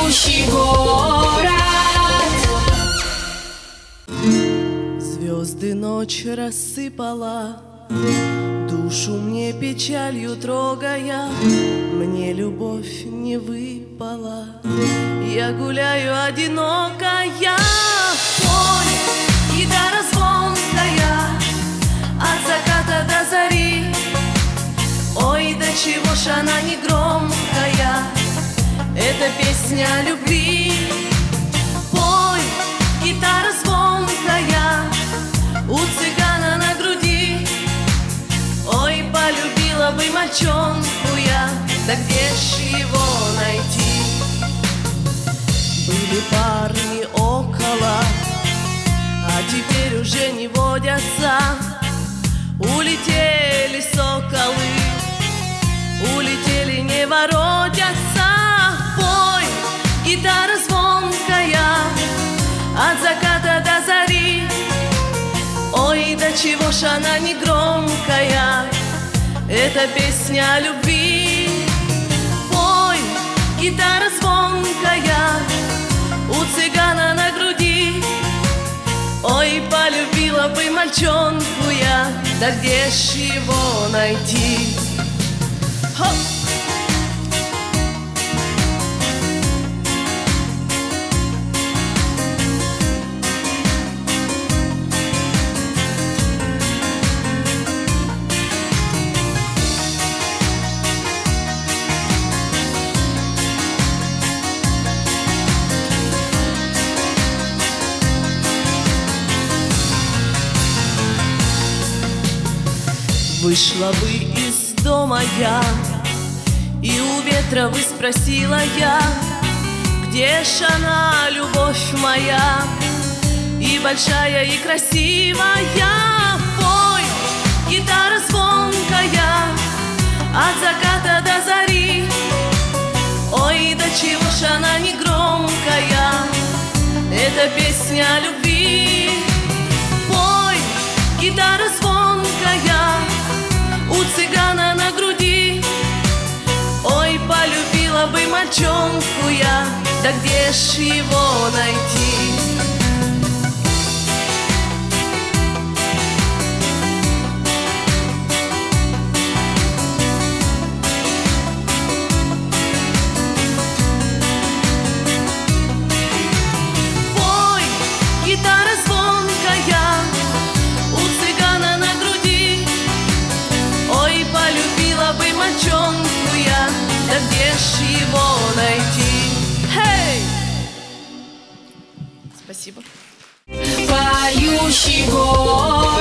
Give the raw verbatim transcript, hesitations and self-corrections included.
поющий город. Звезды ночь рассыпала, душу мне печалью трогая, мне любовь не выпала, я гуляю одинокая. Ой, гитара звонкая, от заката до зари. Ой, да чего ж она не громкая, это песня любви. Пой, гитара звонкая, у цыгана на груди. Ой, полюбила бы мальчонку я, да где ж его найти? Были парни около, а теперь уже не водятся. Улетели соколы, улетели, не воротятся. Пой, гитара звонкая, от заката до зари. Ой, да чего ж она не громкая, это песня любви. Пой, гитара звонкая, у цыгана на груди. Ой, полюбила бы мальчонку я, да где ж его найти? Хоп! Вышла бы из дома я, и у ветра бы спросила я, где ж она, любовь моя, и большая, и красивая. Пой, гитара звонкая, от заката до зари. Ой, да чего ж она не громкая, это песня любви. Пой, гитара звонкая, у цыгана на груди. Ой, полюбила бы мальчонку я, да где ж его найти? Пой, гитара звонкая, у цыгана на груди. Ой, полюбила бы мальчонку я, да где ж его найти? Hey! Спасибо. Поющий город.